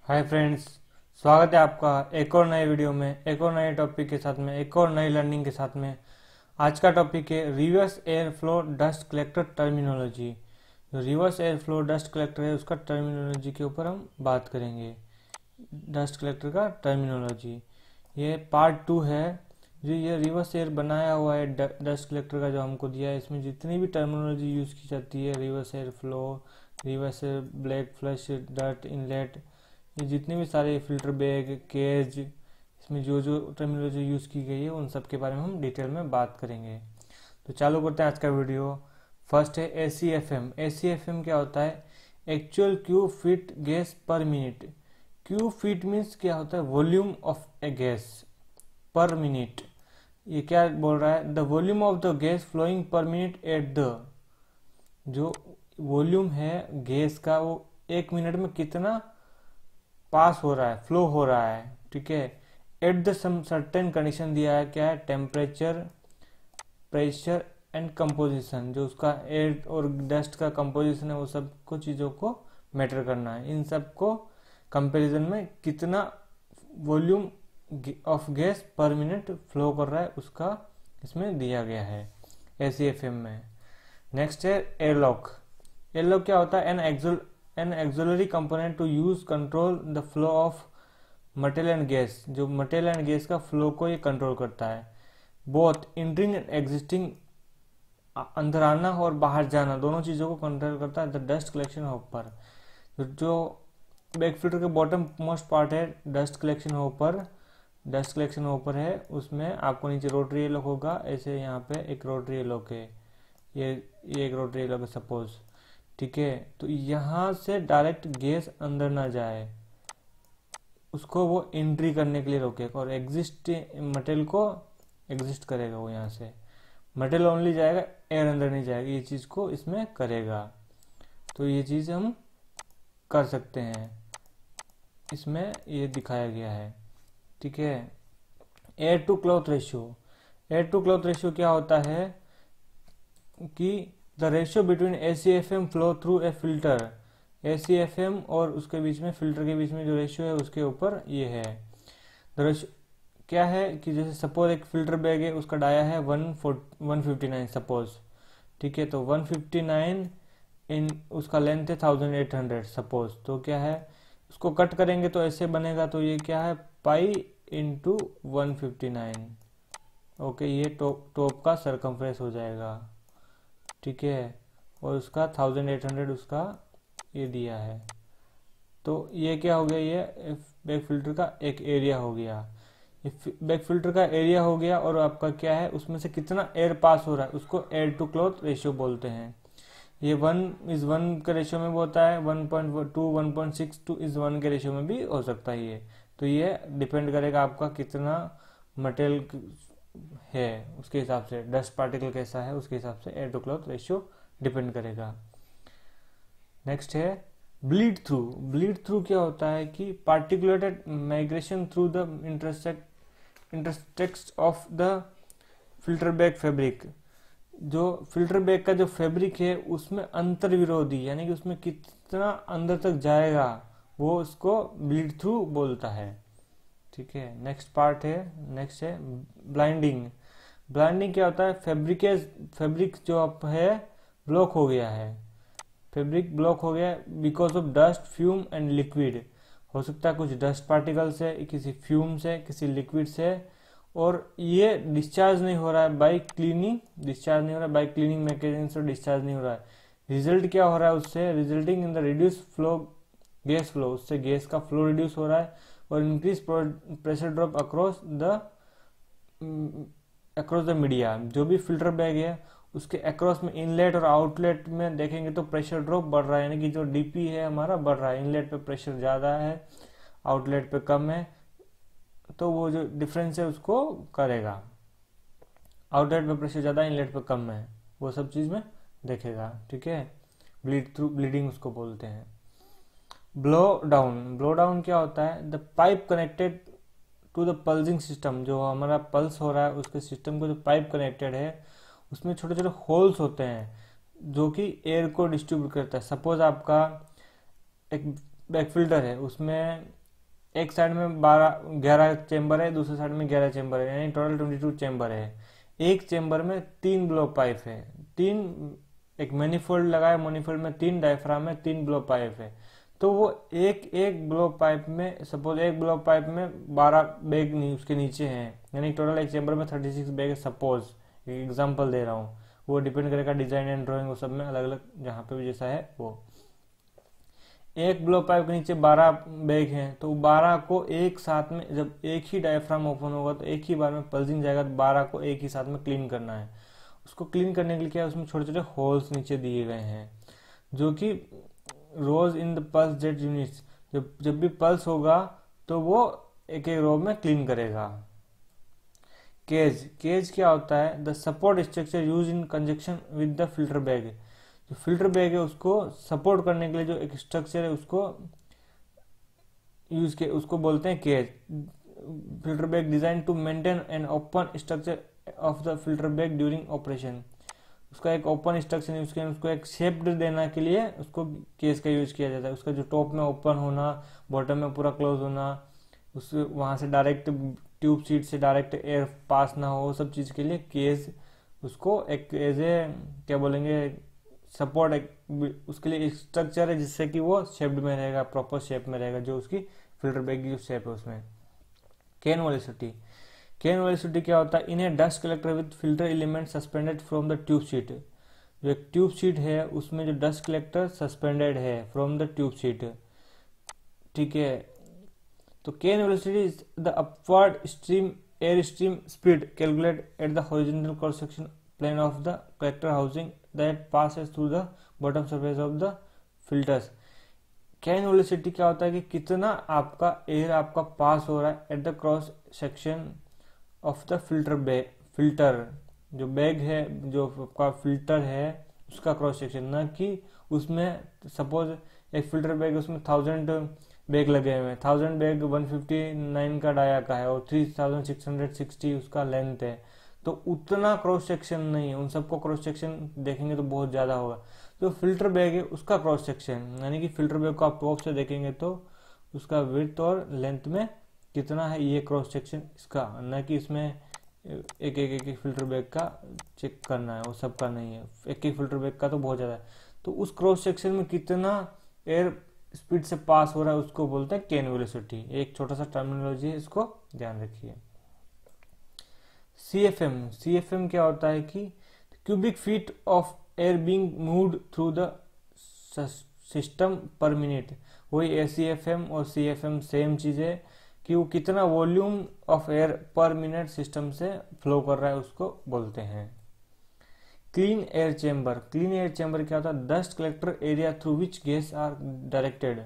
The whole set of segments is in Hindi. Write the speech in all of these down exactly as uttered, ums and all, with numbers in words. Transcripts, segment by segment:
हाय फ्रेंड्स, स्वागत है आपका एक और नए वीडियो में, एक और नए टॉपिक के साथ में, एक और नई लर्निंग के साथ में। आज का टॉपिक है reverse air flow dust collector terminology. जो reverse air flow dust collector है उसका टर्मिनोलॉजी के ऊपर हम बात करेंगे। डस्ट कलेक्टर का टर्मिनोलॉजी ये पार्ट टू है। जो ये रिवर्स एयर बनाया हुआ है डस्ट कलेक्टर का जो हमको दिया है, इसमें जितनी भी टर्मिनोलॉजी यूज़ की जाती है, reverse air flow, reverse air black flush dirt inlet, ये जितने भी सारे फिल्टर बैग केज, इसमें जो जो टर्मिनोलॉजी यूज़ की गई है उन सब के बारे में हम डिटेल में बात करेंगे। तो चालू करते हैं आज का वीडियो। फर्स्ट है A C F M. A C F M क्या होता है? Actual cu feet gas per minute. Cu feet means क्या होता है? Volume of a gas per minute. ये क्या बोल रहा है? The volume of the gas flowing per minute at the, जो वॉल्यूम है गैस का वो एक मिनट में कितना पास हो रहा है, फ्लो हो रहा है। ठीक है, at the some certain condition दिया है। क्या है? Temperature, pressure and composition. जो उसका एयर और डस्ट का कंपोजिशन है वो सब कुछ चीज़ों को मैटर करना है। इन सब को कंपेरिजन में कितना volume of gas per minute flow कर रहा है उसका इसमें दिया गया है ए सी एफ एम में। नेक्स्ट है एयरलॉक। एयरलॉक क्या होता है? An auxil an auxiliary component to use control the flow of material and gas. जो मटेरियल एंड गैस का फ्लो को ये कंट्रोल करता है। बोथ इंटरिंग एंड एग्जिस्टिंग, अंदर आना और बाहर जाना, दोनों चीज़ों को कंट्रोल करता है। द डस्ट कलेक्शन होपर, जो बैक फिल्टर के बॉटम मोस्ट पार्ट है dust collection hopper, dust collection hopper है, उसमें आपको नीचे रोटरी लॉक होगा। ऐसे यहाँ पे एक रोटरी लॉक है, ये ये एक रोटरी लॉक है सपोज। ठीक है, तो यहाँ से डायरेक्ट गैस अंदर ना जाए, उसको वो एंट्री करने के लिए रोकेगा और एग्जिस्ट मटेरियल को एग्जिस्ट करेगा। वो यहाँ से मटेरियल ओनली जाएगा, एयर अंदर नहीं जाएगा। ये चीज़ को इसमें करेगा। तो ये चीज़ हम कर सकते हैं, इसमें ये दिखाया गया है। ठीक है, air to cloth ratio. Air to cloth ratio क्या होता है कि the ratio between A C F M flow through a filter. A C F M और उसके बीच में, फिल्टर के बीच में जो रेशियो है उसके ऊपर ये है। द रेशियो क्या है कि जैसे सपोज एक फिल्टर बैग है, उसका डाया है one one fifty nine suppose. ठीक है, तो वन फिफ्टी नाइन इन उसका लेंथ है थाउजेंड एट हंड्रेड सपोज। तो क्या है, उसको कट करेंगे तो ऐसे बनेगा। तो ये क्या है? Pi into one fifty nine. Okay, ये टॉप टॉप का सरकमफ्रेंस हो जाएगा। ठीक है, और उसका थाउजेंड एट हंड्रेड उसका ये दिया है। तो ये क्या हो गया? ये बैक फिल्टर का एक एरिया हो गया। ये बैक फिल्टर का एरिया हो गया और आपका क्या है, उसमें से कितना एयर पास हो रहा है उसको एयर टू क्लॉथ रेशियो बोलते हैं। ये वन इज वन के रेशियो में भी होता है, one point two one point six two is one के रेशियो में भी हो सकता है ये। तो ये डिपेंड करेगा आपका कितना मटेरियल है, उसके हिसाब से डस्ट पार्टिकल कैसा है उसके हिसाब से air to cloth ratio depend करेगा। नेक्स्ट है ब्लीड थ्रू। ब्लीड थ्रू क्या होता है कि particulated migration through the intersect intersects of the filter bag fabric. जो फिल्टर बैग का जो फैब्रिक है उसमें अंतर विरोधी, यानी कि उसमें कितना अंदर तक जाएगा, वो उसको ब्लीड थ्रू बोलता है। ठीक है, नेक्स्ट पार्ट है, नेक्स्ट है ब्लाइंडिंग। ब्लाइंडिंग क्या होता है? फैब्रिक फैब्रिक जो आप है ब्लॉक हो गया है, फैब्रिक ब्लॉक हो गया because of dust fume and liquid. हो सकता है कुछ डस्ट पार्टिकल से, किसी फ्यूम से, किसी लिक्विड से, और ये डिस्चार्ज नहीं हो रहा है बाई क्लीनिंग, डिस्चार्ज नहीं हो रहा है बाई क्लीनिंग मैकेनिज्म से, डिस्चार्ज नहीं हो रहा है। रिजल्ट क्या हो रहा है उससे? Resulting in the reduce flow gas flow, उससे गैस का फ्लो रिड्यूस हो रहा है और increase pressure drop across the across the media. जो भी फिल्टर बैग है उसके अक्रॉस में इनलेट और आउटलेट में देखेंगे तो प्रेशर ड्रॉप बढ़ रहा है, यानी कि जो डीपी है हमारा बढ़ रहा है। इनलेट पे प्रेशर ज़्यादा है, आउटलेट पे कम है, तो वो जो डिफरेंस है उसको करेगा। आउटलेट पे प्रेशर ज़्यादा, इनलेट पे कम है, वो सब चीज़ में देखेगा। ठीक है, ब्लीड थ्रू ब्लीडिंग उसको बोलते हैं। Blow down. ब्लो डाउन क्या होता है? The pipe connected to the pulsing system. जो हमारा पल्स हो रहा है उसके सिस्टम को जो पाइप कनेक्टेड है उसमें छोटे छोटे होल्स होते हैं जो कि एयर को डिस्ट्रीब्यूट करता है। सपोज आपका एक बैक फिल्टर है उसमें एक साइड में बारह ग्यारह चेम्बर है, दूसरे साइड में ग्यारह चेम्बर है, यानी टोटल ट्वेंटी टू चेम्बर है। एक चेम्बर में तीन ब्लो पाइप है, तीन एक मैनिफोल्ड लगा है, मैनिफोल्ड में तीन डायफ्राम है, तीन ब्लो पाइप है। तो वो एक एक ब्लो पाइप में, सपोज एक ब्लो पाइप में बारह बैग नहीं उसके नीचे हैं, यानी टोटल एक चेम्बर में थर्टी सिक्स बैग है। सपोज एग्जाम्पल दे रहा हूँ, वो डिपेंड करेगा डिजाइन एंड ड्राइंग, वो सब में अलग अलग जहाँ पे भी जैसा है वो। एक ब्लो पाइप के नीचे बारह बैग हैं, तो बारह को एक साथ में, जब एक ही डायफ्राम ओपन होगा तो एक ही बार में पल्सिंग जाएगा, तो बारह को एक ही साथ में क्लीन करना है। उसको क्लीन करने के लिए क्या है, उसमें छोटे छोटे होल्स नीचे दिए गए हैं, जो कि rows in the pulse jet units, जब जब भी पल्स होगा तो वो एक एक रो में क्लीन करेगा। केज, केज क्या होता है, the support structure use in conjunction with the filter bag. जो फिल्टर बैग है उसको सपोर्ट करने के लिए जो एक स्ट्रक्चर है उसको यूज के उसको बोलते हैं cage. Filter bag design to maintain an open structure of the filter bag during operation. उसका एक ओपन स्ट्रक्चर यूज किया, उसको एक शेप देने के लिए उसको केज का यूज किया जाता है। उसका जो टॉप में ओपन होना, बॉटम में पूरा क्लोज होना, उस वहां से डायरेक्ट ट्यूब सीट से डायरेक्ट एयर पास ना हो, सब चीज के लिए केज उसको एक एज ए क्या बोलेंगे सपोर्ट, एक उसके लिए एक स्ट्रक्चर है जिससे कि वो शेप्ड में रहेगा, प्रॉपर शेप में रहेगा, जो उसकी फिल्टर बैग की शेप है उसमें। केन वेलोसिटी, केन वेलोसिटी क्या होता है, इन्हें dust collector with filter element suspended from the tube sheet. जो एक ट्यूब सीट है उसमें जो डस्ट कलेक्टर सस्पेंडेड है फ्रॉम द ट्यूब सीट, ठीक है। तो can velocity is the upward stream air stream speed calculate at the horizontal cross section plane of the collector housing that passes through the bottom surface of the filters। Can velocity क्या होता है कि कितना आपका एयर आपका पास हो रहा है at the cross section of the filter bag. Filter जो बैग है, जो आपका फिल्टर है उसका क्रॉस सेक्शन, ना कि उसमें सपोज एक फिल्टर बैग उसमें थाउजेंड बैग लगे हुए हैं, thousand bag one fifty nine का डाया का है और three thousand six hundred sixty उसका लेंथ है, तो उतना क्रॉस सेक्शन नहीं है। उन सबको क्रॉस सेक्शन देखेंगे तो बहुत ज्यादा होगा। जो फिल्टर बैग है उसका क्रॉस सेक्शन, यानी कि फिल्टर बैग को आप टॉप से देखेंगे तो उसका विड्थ और लेंथ में कितना है ये क्रॉस सेक्शन इसका, न कि इसमें एक एक एक, एक फिल्टर बैग का चेक करना है, वो सबका नहीं है। एक एक फिल्टर बैग का तो बहुत ज्यादा है, तो उस क्रॉस सेक्शन में कितना एयर स्पीड से पास हो रहा है उसको बोलते हैं केन वेलोसिटी। एक छोटा सा टर्मिनोलॉजी है, इसको ध्यान रखिए। C F M, C F M क्या होता है कि cubic feet of air being moved through the system per minute. वही ए सी एफ एम और सी एफ एम सेम चीज है कि वो कितना volume of air per minute system से फ्लो कर रहा है उसको बोलते हैं। Clean air chamber, clean air chamber क्या होता है, dust collector area through which gas are directed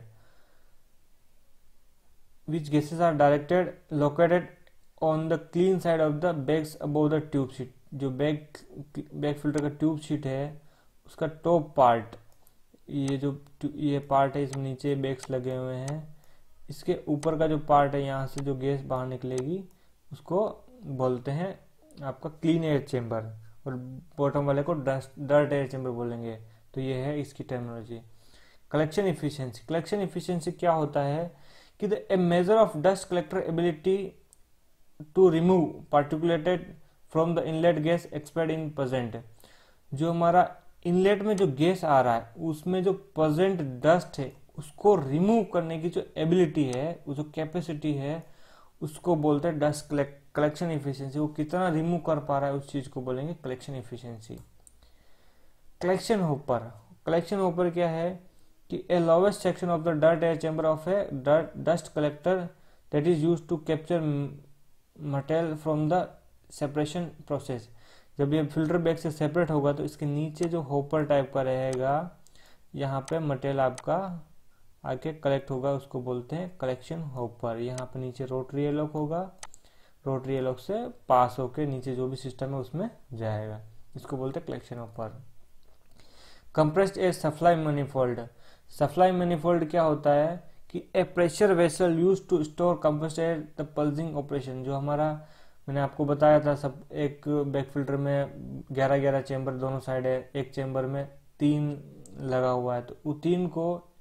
which gases are directed located on the clean side of the bags above the tube sheet. जो बैग बैग फिल्टर का ट्यूब सीट है उसका टॉप पार्ट, ये जो ये पार्ट है इसमें नीचे बैग्स लगे हुए हैं, इसके ऊपर का जो पार्ट है यहाँ से जो गैस बाहर निकलेगी उसको बोलते हैं आपका क्लीन एयर चेम्बर, और बॉटम वाले को डस्ट डर्ट एयर चेम्बर बोलेंगे। तो ये है इसकी terminology. Collection efficiency, collection efficiency क्या होता है कि the a measure of dust collector ability to remove particulated from the inlet gas expect in present. जो हमारा इनलेट में जो गैस आ रहा है उसमें जो प्रेजेंट डस्ट है उसको रिमूव करने की जो एबिलिटी है, वो जो कैपेसिटी है उसको बोलते हैं डस्ट कलेक्शन इफिशियंसी। वो कितना रिमूव कर पा रहा है उस चीज को बोलेंगे collection efficiency. Collection hopper, collection hopper क्या है कि a lowest section of the dirt air chamber of a dust collector that is used to capture material from the separation process. जब ये फिल्टर बैग से सेपरेट होगा तो इसके नीचे जो होपर टाइप का रहेगा, यहाँ पे मटेरियल आपका आके कलेक्ट होगा, उसको बोलते हैं कलेक्शन होपर। यहाँ पे नीचे रोटरी एलॉक होगा, रोटरी एलॉक से पास होके नीचे जो भी सिस्टम है उसमें जाएगा, इसको बोलते हैं collection hopper. Compressed air supply manifold, supply manifold क्या होता है कि a pressure vessel use to store compressed air the pulsing operation. जो हमारा मैंने आपको बताया था सब, एक बैक फिल्टर में ग्यारह ग्यारह चेम्बर दोनों साइड है, एक चेम्बर में तीन लगा हुआ है, तो वो तीन को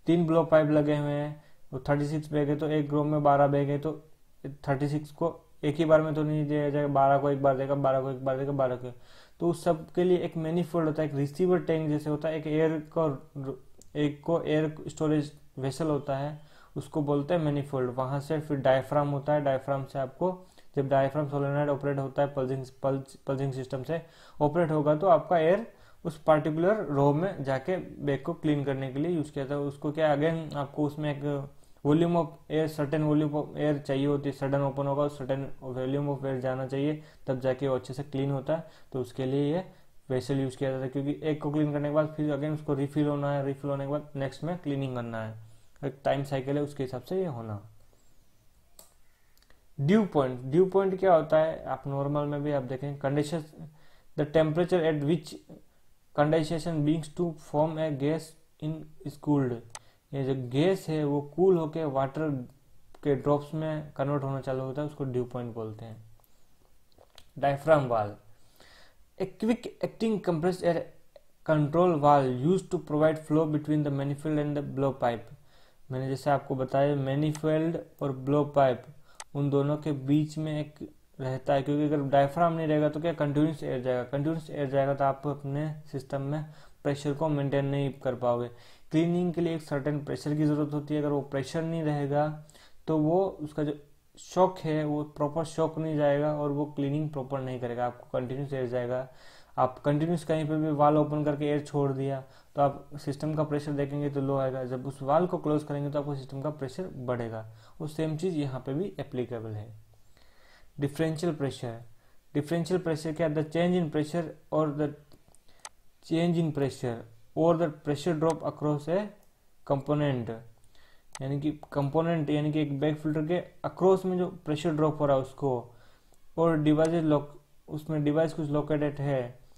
तीन ब्लो पाइप लगे हुए हैं, वो थर्टी सिक्स बैग है, तो एक ग्रो में बारह बैग है, तो थर्टी सिक्स को एक ही बार में तो नहीं दिया जाएगा, बारह को एक बार देगा, बारह को एक बार देगा, बारह को, तो उस सब के लिए एक मैनीफोल्ड होता है, एक रिसीवर टैंक जैसे होता है, एक एयर को एक को एयर स्टोरेज वेसल होता है, उसको बोलते हैं मैनीफोल्ड। वहां से फिर डायफ्राम होता है, डायफ्राम से आपको जब डायफ्राम सोलेनॉइड ऑपरेट होता है पल्सिंग पल्स पल्सिंग सिस्टम से ऑपरेट होगा, तो आपका एयर उस पार्टिकुलर रो में जाके बैग को क्लीन करने के लिए यूज किया था। उसको क्या अगेन आपको उसमें एक volume of air, certain volume of air चाहिए होती है, सडन ओपन होगा, सर्टेन वॉल्यूम ऑफ एयर जाना चाहिए, तब जाके वो अच्छे से क्लीन होता है। तो उसके लिए ये वेसल यूज किया जाता है, क्योंकि एक को क्लीन करने के बाद फिर अगेन उसको रिफिल होना है, रिफिल होने के बाद नेक्स्ट में क्लीनिंग करना है, एक टाइम साइकिल है, उसके हिसाब से ये होना। ड्यू पॉइंट, ड्यू पॉइंट क्या होता है, आप नॉर्मल में भी आप देखें, condition the temperature at which condensation begins to form a gas in is cooled. ये जो गैस है वो कूल होके वाटर के ड्रॉप्स में कन्वर्ट होना चालू होता है, उसको ड्यू पॉइंट बोलते हैं। Diaphragm valve, a quick acting compressed air control valve used to provide flow between the manifold and the blow pipe. मैंने जैसे आपको बताया मैनिफोल्ड और ब्लो पाइप उन दोनों के बीच में एक रहता है, क्योंकि अगर डायफ्राम नहीं रहेगा तो क्या कंटिन्यूस एयर जाएगा, कंटिन्यूस एयर जाएगा तो आप अपने सिस्टम में प्रेशर को मेंटेन नहीं कर पाओगे। क्लीनिंग के लिए एक सर्टेन प्रेशर की जरूरत होती है, अगर वो प्रेशर नहीं रहेगा तो वो उसका जो शॉक है वो प्रॉपर शॉक नहीं जाएगा और वो क्लीनिंग प्रॉपर नहीं करेगा, आपको कंटिन्यूस एयर जाएगा। आप कंटिन्यूस कहीं पे भी वाल ओपन करके एयर छोड़ दिया तो आप सिस्टम का प्रेशर देखेंगे तो लो आएगा, जब उस वाल को क्लोज करेंगे तो आपको सिस्टम का प्रेशर बढ़ेगा। वो सेम चीज यहाँ पे भी एप्लीकेबल है। डिफरेंशियल प्रेशर, डिफरेंशियल प्रेशर क्या, the change in pressure or the change in pressure or the pressure drop across a component, यानी कि कंपोनेंट यानी कि एक बैग फिल्टर के अक्रॉस में जो प्रेशर ड्रॉप हो रहा है उसको, और डिवाइस लोक उसमें डिवाइस कुछ लोकेटेड है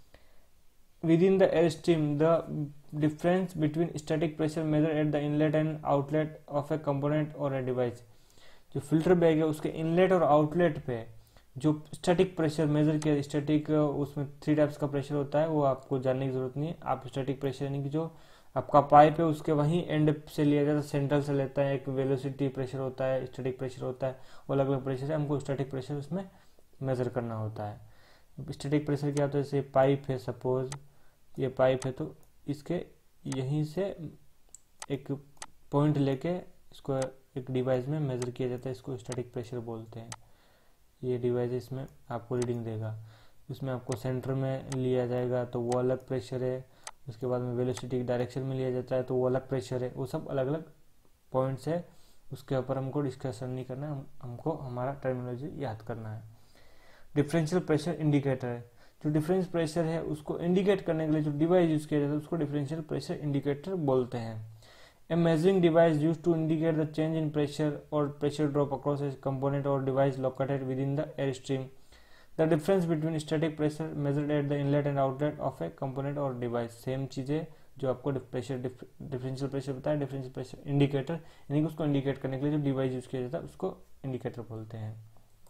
with in the air stream, the difference between static pressure measure at the inlet and outlet of a component or a device. जो फिल्टर बैग है उसके इनलेट और आउटलेट पे जो स्टैटिक प्रेशर मेजर किया, स्टैटिक उसमें थ्री टाइप्स का प्रेशर होता है, वो आपको जानने की जरूरत नहीं है। आप स्टैटिक प्रेशर यानी कि जो आपका पाइप है उसके वहीं एंड से लिया जाता है, सेंट्रल से लेता है, एक वेलोसिटी प्रेशर होता है, स्टैटिक प्रेशर होता है, वो अलग अलग प्रेशर है, हमको स्टैटिक प्रेशर उसमें मेजर करना होता है। स्टैटिक प्रेशर क्या होता है, जैसे पाइप है, सपोज ये पाइप है तो इसके यहीं से एक पॉइंट लेके इसको एक डिवाइस में मेजर किया जाता है, इसको स्टैटिक प्रेशर बोलते हैं। ये डिवाइस इसमें आपको रीडिंग देगा, उसमें आपको सेंटर में लिया जाएगा तो वो अलग प्रेशर है, उसके बाद में वेलोसिटी डायरेक्शन में लिया जाता है तो वो अलग प्रेशर है, वो सब अलग अलग पॉइंट्स है, उसके ऊपर हमको डिस्कशन नहीं करना है, हम, हमको हमारा टर्मिनोलॉजी याद करना है। डिफरेंशियल प्रेशर इंडिकेटर है, जो डिफरेंस प्रेशर है उसको इंडिकेट करने के लिए जो डिवाइस यूज किया जाता है उसको डिफरेंशियल प्रेशर इंडिकेटर बोलते हैं। A measuring device used to indicate the change in pressure or pressure drop across a component or device located within the airstream. The difference between static pressure measured at the inlet and outlet of a component or device. Same चीजें जो आपको प्रेशर डिफरेंशियल प्रेशर बताया, डिफरेंशियल प्रेशर इंडिकेटर यानी कि उसको इंडिकेट करने के लिए जो डिवाइस यूज किया जाता है उसको इंडिकेटर बोलते हैं।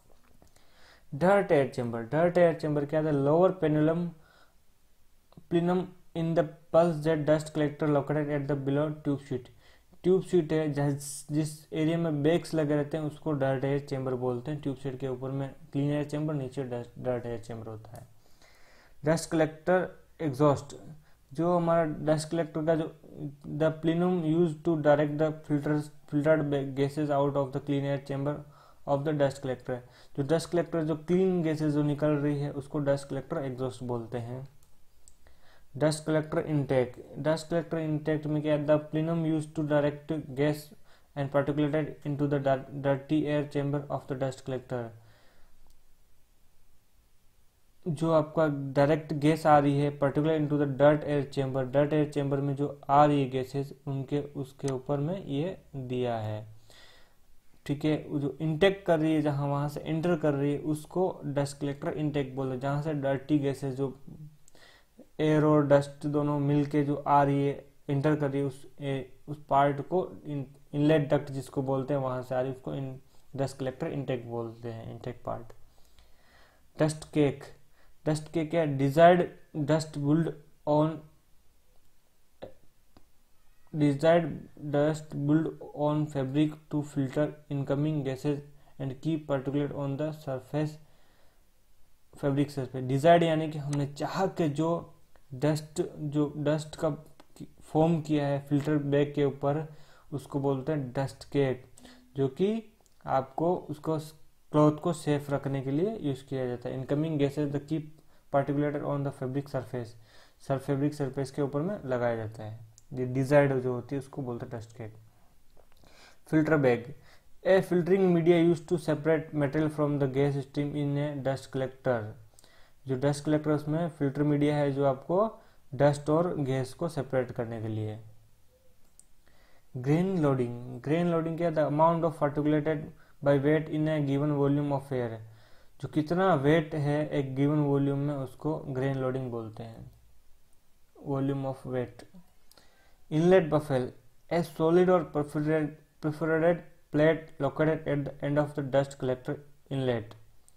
Dirt air chamber, dirt air chamber क्या है, lower plenum plenum in the pulse jet dust collector located at the below tube sheet. Tube sheet है जिस एरिया में बैग्स लगे रहते हैं उसको डर्ट एयर चेंबर बोलते हैं। ट्यूब शीट के ऊपर में क्लीन एयर चेंबर, नीचे डर्ट एयर चेंबर होता है। डस्ट कलेक्टर एग्जॉस्ट, जो हमारा डस्ट कलेक्टर का जो the plenum use to direct the filter filtered gases out of the clean air chamber of the dust collector. जो डस्ट कलेक्टर जो क्लीन गैसेज जो निकल रही है उसको डस्ट कलेक्टर एग्जॉस्ट बोलते हैं। Dust collector intake, dust collector intake में क्या है, the plenum use to direct gas and particulated into the dirty air chamber of the dust collector. जो आपका डायरेक्ट गैस आ रही है particular into the dirt air chamber, dirt air chamber में जो आ रही है गैसेस उनके उसके ऊपर में ये दिया है, ठीक है। जो इनटेक कर रही है, जहां वहां से एंटर कर रही है उसको डस्ट कलेक्टर इनटेक बोलते हैं। जहां से डर्टी गैसेस जो एयर और डस्ट दोनों मिलके जो आ रही है इंटर कर रही है उस ए, उस पार्ट को इन, इनलेट डक्ट जिसको बोलते हैं वहां से आ रही है उसको इन डस्ट कलेक्टर इनटेक बोलते हैं, intake part. Dust cake, dust cake क्या, desired dust build on desired dust build on fabric to filter incoming gases and keep particulate on the surface fabric surface. Desired यानी कि हमने चाह के जो डस्ट जो डस्ट का फॉर्म किया है फिल्टर बैग के ऊपर, उसको बोलते हैं डस्ट केक, जो कि आपको उसको क्लॉथ को सेफ रखने के लिए यूज किया जाता है। Incoming gases the keep particulated on the fabric surface, सर फैब्रिक सरफेस के ऊपर में लगाया जाता है। ये डिजायर्ड जो होती है उसको बोलते हैं dust cake. Filter bag, a filtering media use to separate material from the gas stream in a dust collector. जो डस्ट कलेक्टर उसमें फिल्टर मीडिया है जो आपको डस्ट और गैस को सेपरेट करने के लिए। ग्रेन लोडिंग, ग्रेन लोडिंग क्या, the amount of particulated by weight in a given volume of air. जो कितना वेट है एक गिवन वॉल्यूम में उसको ग्रेन लोडिंग बोलते हैं, volume of weight. Inlet baffle, a solid or perforated plate located at the end of the dust collector inlet.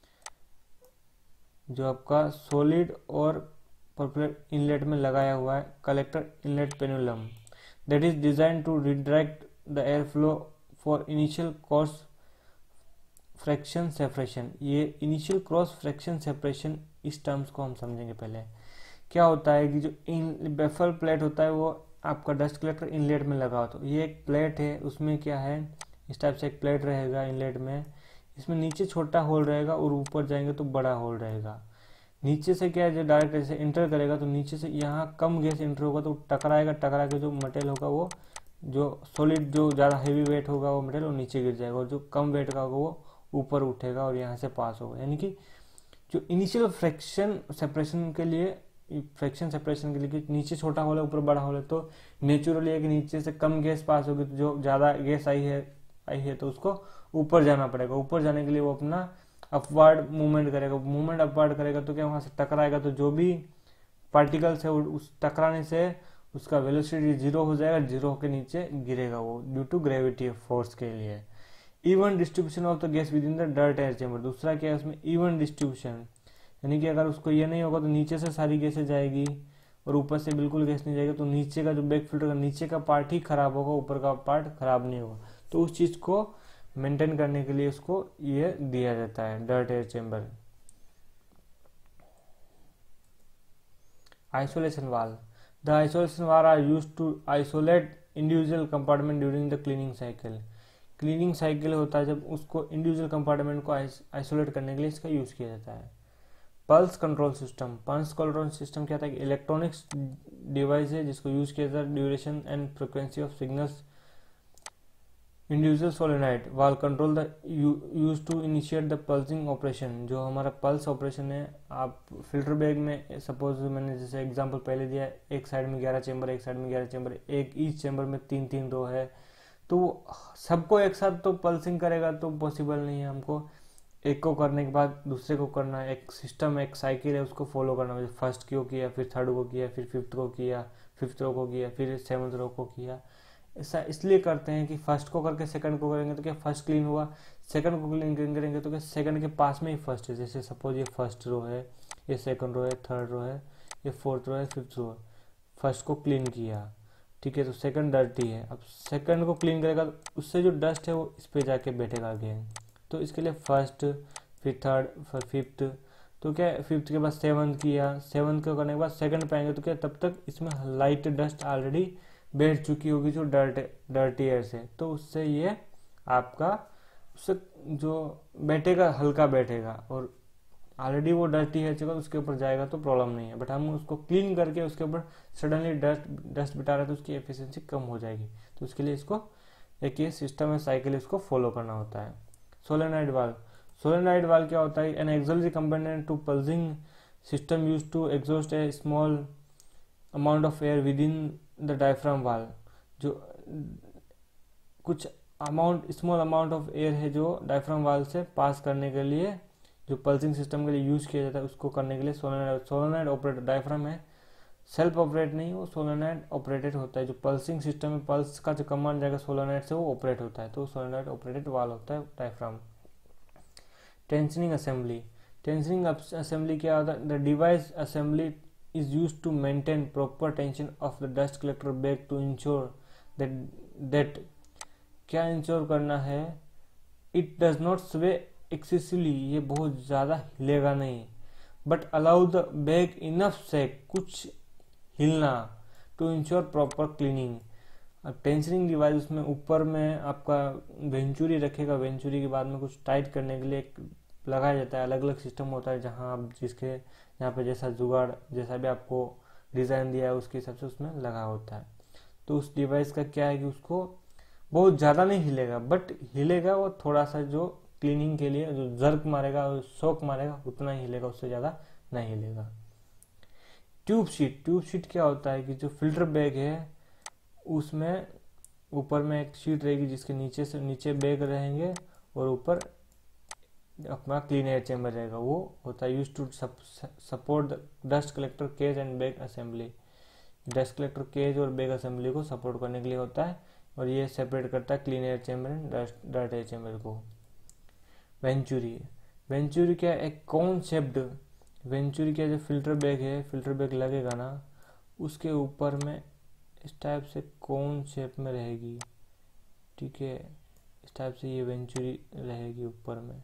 जो आपका सॉलिड और परफोरेटेड इनलेट में लगाया हुआ है collector inlet plenum, that is design to redirect the air flow for initial cross fraction separation. ये इनिशियल क्रॉस फ्रैक्शन सेपरेशन, इस टर्म्स को हम समझेंगे पहले। क्या होता है कि जो इन बेफल प्लेट होता है वो आपका डस्ट कलेक्टर इनलेट में लगा होता है। ये एक प्लेट है, उसमें क्या है इस टाइप से एक प्लेट रहेगा इनलेट में, इसमें नीचे छोटा होल रहेगा और ऊपर जाएंगे तो बड़ा होल रहेगा। नीचे से क्या है जो डायरेक्ट ऐसे इंटर करेगा तो नीचे से यहाँ कम गैस इंटर होगा तो टकराएगा, टकरा के जो मटेरियल होगा वो जो सॉलिड जो ज़्यादा हैवी वेट होगा वो मटेरियल वो नीचे गिर जाएगा और जो कम वेट का होगा वो ऊपर उठेगा और यहाँ से पास होगा। यानी कि जो इनिशियल फ्रैक्शन सेपरेशन के लिए फ्रैक्शन सेपरेशन के लिए नीचे छोटा होल है ऊपर बड़ा होल है, तो नेचुरली है कि नीचे से कम गैस पास होगी तो जो ज़्यादा गैस आई है आई है तो उसको ऊपर जाना पड़ेगा। ऊपर जाने के लिए वो अपना अपवर्ड मूवमेंट करेगा, मूवमेंट अपवर्ड करेगा तो क्या वहाँ से टकराएगा तो जो भी पार्टिकल्स है उस टकराने से उसका वेलोसिटी जीरो हो जाएगा, जीरो के नीचे गिरेगा वो ड्यू टू ग्रेविटी फोर्स के लिए। Even distribution of the gas with in the dirt air chamber, दूसरा क्या है उसमें इवन डिस्ट्रीब्यूशन, यानी कि अगर उसको ये नहीं होगा तो नीचे से सारी गैसें जाएगी और ऊपर से बिल्कुल गैस नहीं जाएगी तो नीचे का जो बैक फिल्टर का नीचे का पार्ट ही खराब होगा, ऊपर का पार्ट खराब नहीं होगा। तो उस चीज को मेंटेन करने के लिए उसको ये दिया जाता है dirt air chamber. Isolation valve, the isolation valve are used to isolate individual compartment during the cleaning cycle. Cleaning cycle होता है जब उसको इंडिविजुअल कंपार्टमेंट को आइसोलेट करने के लिए इसका यूज किया जाता है। Pulse control system, pulse control system क्या था कि इलेक्ट्रॉनिक्स डिवाइस है जिसको यूज किया जाता है duration and frequency of signals individual solenoid valve control the use to initiate the pulsing operation. जो हमारा पल्स ऑपरेशन है, आप फिल्टर बैग में सपोज मैंने जैसे एग्जांपल पहले दिया, एक साइड में ग्यारह चेंबर, एक साइड में ग्यारह चेंबर, एक ईच चेंबर में तीन तीन रो है, तो सबको एक साथ तो पल्सिंग करेगा तो पॉसिबल नहीं है। हमको एक को करने के बाद दूसरे को करना है, एक सिस्टम एक साइकिल है उसको फॉलो करना है। फर्स्ट को किया, फिर थर्ड को किया, फिर फिफ्थ को किया, फिफ्थ रो को किया, फिर सेवन्थ रो को किया। ऐसा इसलिए करते हैं कि फर्स्ट को करके सेकंड को करेंगे तो क्या फर्स्ट क्लीन हुआ, सेकंड को क्लीन करेंगे तो क्या सेकंड के पास में ही फर्स्ट है। जैसे सपोज ये फर्स्ट रो है, ये सेकंड रो है, थर्ड रो है, ये फोर्थ रो है, फिफ्थ रो है। फर्स्ट को क्लीन किया, ठीक है, तो सेकंड डर्टी है, अब सेकंड को क्लीन करेगा तो उससे जो डस्ट है वो इस पे जाके बैठेगा अगेन। तो इसके लिए फर्स्ट, फिर थर्ड, फिर फिफ्थ, तो क्या फिफ्थ के बाद सेवन्थ किया, सेवन्थ को करने के बाद सेकंड पे आएंगे तो क्या तब तक इसमें लाइट डस्ट ऑलरेडी बैठ चुकी होगी जो डर्ट डर्टी एयर से, तो उससे ये आपका उससे जो बैठेगा हल्का बैठेगा और ऑलरेडी वो डर्टी है चुका उसके ऊपर जाएगा तो प्रॉब्लम नहीं है। बट हम उसको क्लीन करके उसके ऊपर सडनली डस्ट डस्ट बिठा रहे तो उसकी एफिशिएंसी कम हो जाएगी, तो उसके लिए इसको एक ये सिस्टम है साइकिल, इसको फॉलो करना होता है। सोलेनॉइड वाल्व, सोलेनॉइड वाल्व क्या होता है, an auxiliary component to pulsing system used to exhaust a small amount of air with in the diaphragm valve. जो कुछ amount small amount of air है जो डायफ्राम वाल्व से पास करने के लिए जो पल्सिंग सिस्टम के लिए यूज किया जाता है, उसको करने के लिए सोलेनॉइड सोलेनॉइड ऑपरेटेड डायफ्राम है, सेल्फ ऑपरेट नहीं, वो सोलेनॉइड ऑपरेटेड होता है। जो पल्सिंग सिस्टम है पल्स का जो कमांड जाएगा सोलेनॉइड से वो ऑपरेट होता है, तो सोलेनॉइड ऑपरेटेड वाल्व होता है diaphragm. Tensioning assembly, tensioning assembly क्या होता है, the device assembly is used to maintain proper tension of the dust collector bag to ensure that that क्या इंश्योर करना है, it does not sway excessively, ये बहुत ज़्यादा हिलेगा नहीं, but allow the bag enough से कुछ हिलना टू इंश्योर प्रॉपर क्लीनिंग। अब टेंशनिंग डिवाइस उसमें ऊपर में आपका वेंचुरी रखेगा, वेंचुरी के बाद में कुछ टाइट करने के लिए एक लगाया जाता है, अलग अलग सिस्टम होता है जहां आप जिसके यहाँ पे जैसा जुगाड़ जैसा भी आपको डिज़ाइन दिया है उसके हिसाब से उसमें लगा होता है। तो उस डिवाइस का क्या है कि उसको बहुत ज़्यादा नहीं हिलेगा, बट हिलेगा वो थोड़ा सा, जो क्लीनिंग के लिए जो जर्क मारेगा और शॉक मारेगा उतना ही हिलेगा, उससे ज़्यादा नहीं हिलेगा। ट्यूब शीट, ट्यूब शीट क्या होता है कि जो फिल्टर बैग है उसमें ऊपर में एक शीट रहेगी जिसके नीचे से नीचे बैग रहेंगे और ऊपर अपना क्लीन एयर चैम्बर रहेगा, वो होता है use to support the dust collector cage and bag assembly. Dust collector cage और बैग असेंबली को सपोर्ट करने के लिए होता है और ये सेपरेट करता है clean air chamber and dirt air chamber को। वेंचुरी, वेंचुरी क्या एक कौन शेप्ड, वेंचुरी क्या जो फिल्टर बैग है, फिल्टर बैग लगेगा ना उसके ऊपर में इस टाइप से कौन शेप में रहेगी, ठीक है, इस टाइप से ये वेंचुरी रहेगी ऊपर में,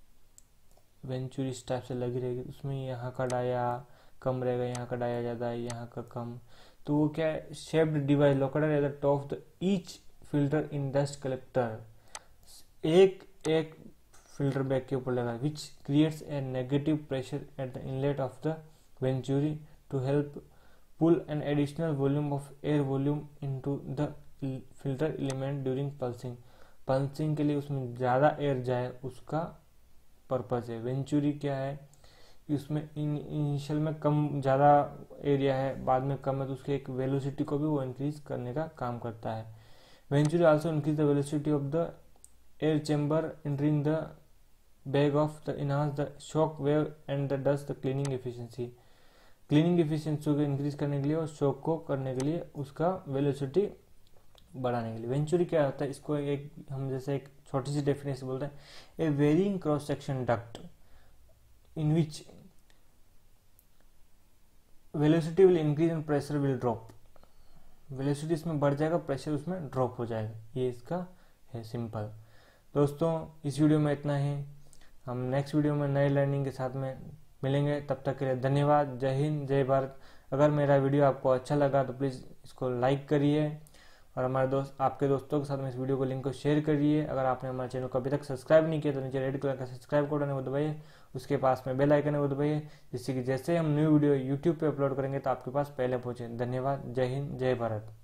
वेंचुरी इस टाइप से लगी रहेगी, उसमें यहाँ का डाया कम रहेगा, यहाँ का डाया ज़्यादा है, यहाँ का कम। तो वो क्या है, shaped device located at the top of the each filter in dust collector, एक एक फिल्टर बैग के ऊपर लगा, which creates a negative pressure at the inlet of the venturi to help pull an additional volume of air volume into the filter element during pulsing. Pulsing के लिए उसमें ज़्यादा एयर जाए उसका पर्पज है। वेंचुरी क्या है, इसमें इनिशियल में कम ज़्यादा एरिया है, बाद में कम है, तो उसके एक वेलोसिटी को भी वो इंक्रीज करने का काम करता है। Venturi also increase the velocity of the air chamber entering the bag of the enhance the shock wave and the dust the cleaning efficiency. Cleaning efficiency को इंक्रीज करने के लिए और शॉक को करने के लिए उसका वेलोसिटी बढ़ाने के लिए। वेंचुरी क्या होता है, इसको एक हम जैसे एक छोटी सी डेफिनेशन बोलते हैं, a varying cross section duct in which velocity will increase and pressure will drop. Velocity इसमें बढ़ जाएगा, प्रेशर उसमें ड्रॉप हो जाएगा, ये इसका है सिंपल। दोस्तों इस वीडियो में इतना ही, हम नेक्स्ट वीडियो में नए लर्निंग के साथ में मिलेंगे, तब तक के लिए धन्यवाद। जय हिंद, जय भारत। अगर मेरा वीडियो आपको अच्छा लगा तो प्लीज़ इसको लाइक करिए और हमारे दोस्त आपके दोस्तों के साथ में इस वीडियो को लिंक को शेयर करिए। अगर आपने हमारे चैनल को अभी तक सब्सक्राइब नहीं किया तो नीचे रेड कलर का सब्सक्राइब बटन है वो दबाइए, उसके पास में बेल आइकन है वो दबाइए, जिससे कि जैसे हम न्यू वीडियो यूट्यूब पे अपलोड करेंगे तो आपके पास पहले पहुंचे। धन्यवाद, जय हिंद, जय भारत।